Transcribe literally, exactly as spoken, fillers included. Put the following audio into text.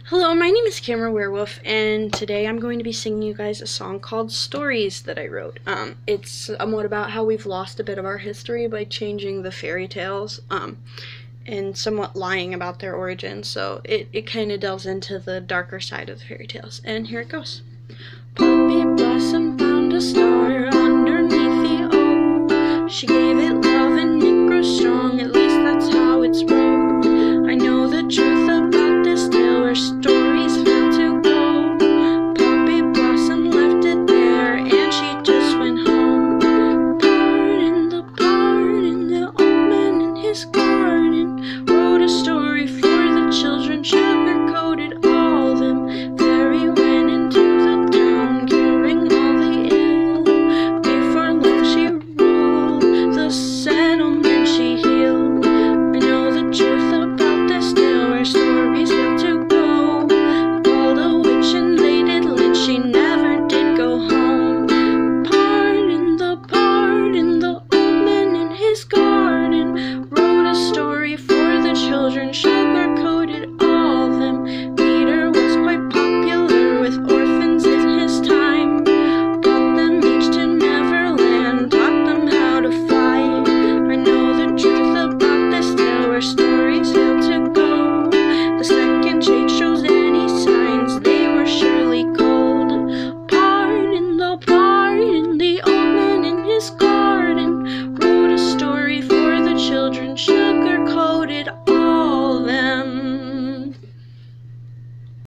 Hello, my name is Camera Werewolf, and today I'm going to be singing you guys a song called Stories that I wrote. Um, it's somewhat about how we've lost a bit of our history by changing the fairy tales, um, and somewhat lying about their origins, so it, it kind of delves into the darker side of the fairy tales, and here it goes. Puppy Blossom found a star underneath the oak. She gave it love and it grew strong. It